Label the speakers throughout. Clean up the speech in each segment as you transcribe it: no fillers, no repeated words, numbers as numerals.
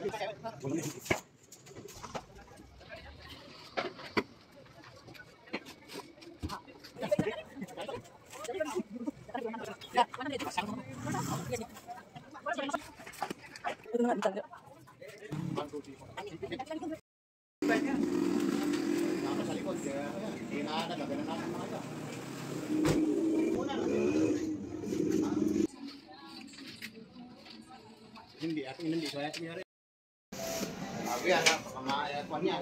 Speaker 1: Hindi, ako hindi. So, ayaw tumiyari. Sabi yan, pamakakuan niya.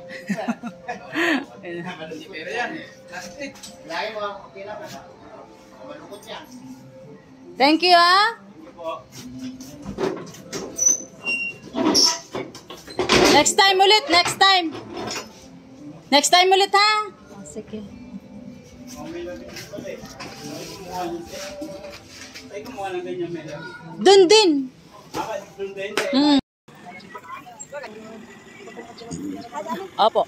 Speaker 1: Pero yan, plastic. Lagi mo, okay lang. Malukot yan.
Speaker 2: Thank you, ah.
Speaker 1: Thank you po.
Speaker 2: Next time ulit, next time. Next time ulit, ha? Oh, sige. Dun din. Opo.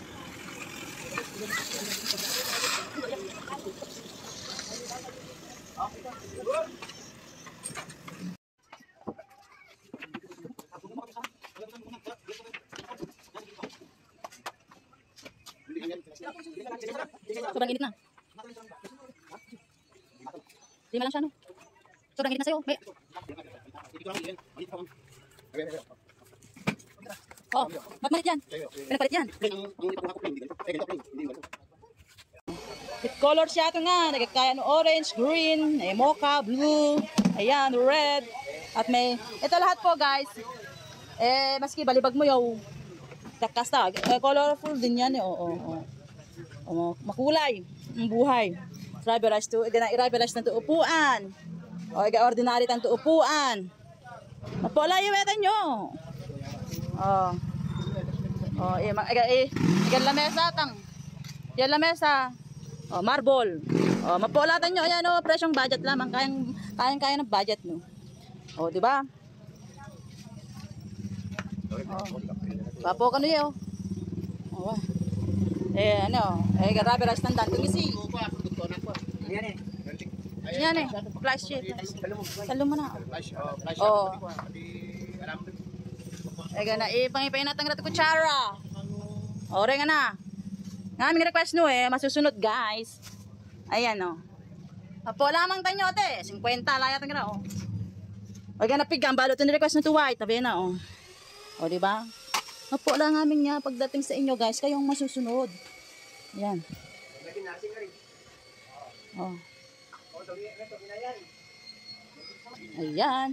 Speaker 2: Sobrang init na. Lima lang siya, no? Sobrang init na sa'yo. May... Oh, magmalit yan. Pinapalit yan. With color siya ito nga. Nagkakaya ng orange, green, mocha, blue, ayan, red. At may, ito lahat po guys. Maski balibag mo yung takasta. Colorful din yan. Makulay. Ang buhay. I-rivalize ng upuan. O, ordinary ng upuan. Mapula yung wetan nyo. Yan lamesa tang. Yan lamesa. Marble. Mapulatan nyo. Ayan o, presyong budget lamang. Kayang ng budget no. Di ba? Papo ka nyo. Rubberized ng dantong isi. Yan eh. Flash sheet. Salo mo na. Gana, pangipay natang rato kutsara. Ore nga na. Nga aming request no masusunod guys. Ayan o. Apo lamang tanyote. 50 layat nga na o. Gana pigam balot yung request na to white. Tabi na o. Diba? Apo lang amin niya pagdating sa inyo guys. Kayong masusunod. Ayan. Ayan.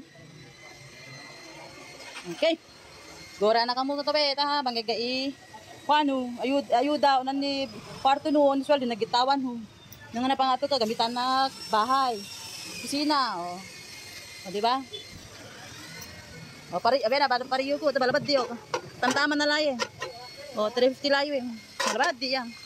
Speaker 2: Okay. Gora na kamo to beta ha, banggay kuano, ayuda unan ni kwarto noon, sweldo nagitawan ho. Nang na pangato to gamitan na bahay. Kusina di ba? Pari abena pariyo ko balabad diyo. Tamtaman na laye. 350 layo eh. Balabad di yan.